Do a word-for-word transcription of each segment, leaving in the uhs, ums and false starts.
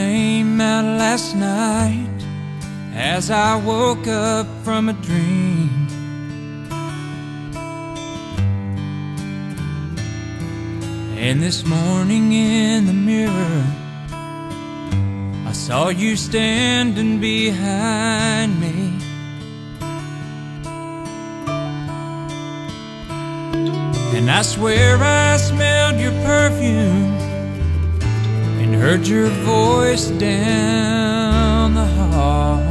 came out last night as I woke up from a dream. And this morning in the mirror, I saw you standing behind me. And I swear I smelled your perfume and heard your voice down the hall.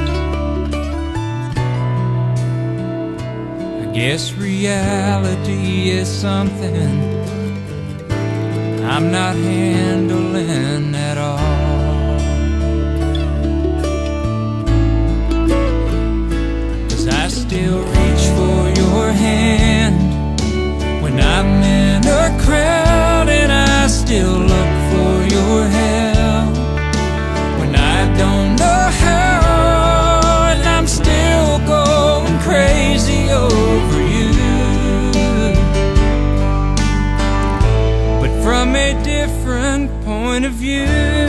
I guess reality is something I'm not handling at all. 'Cause I still reach for your hand when I'm in a crowd, and I still look for your help when I don't know how, and I'm still going crazy over you. But from a different point of view.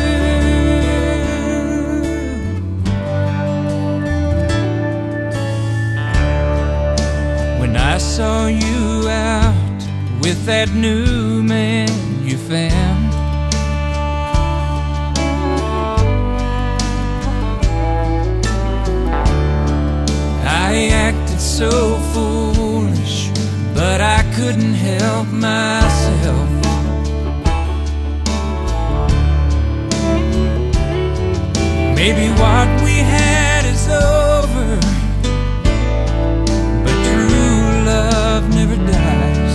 When I saw you out with that new man you found, I acted so foolish, but I couldn't help myself. Maybe what we had is over, but true love never dies.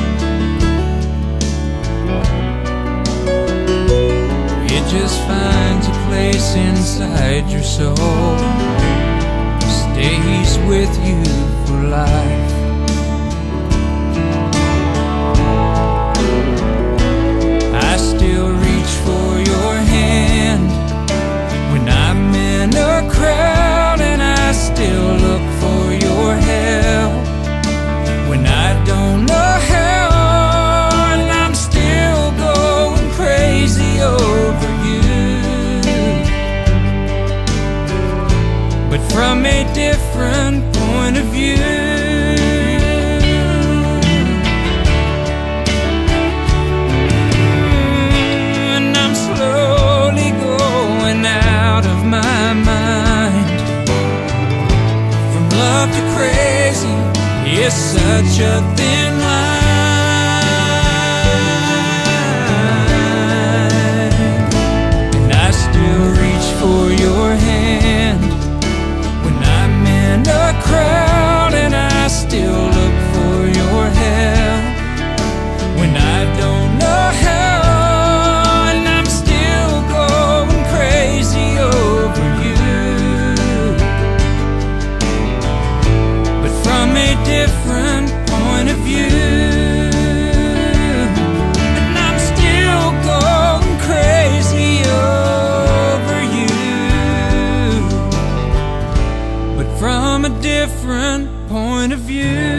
It just finds a place inside your soul, stays with you for life. I still reach for your hand when I'm in a crowd, and I still look for your help when I don't know how, and I'm still going crazy over you. But from a different point of view. Love to crazy is such a thin line, and I still reach for your hand when I'm in a crowd, and I still look for your help when I don't know how, and I'm still going crazy over you. From a different point of view, and I'm still going crazy over you. But from a different point of view.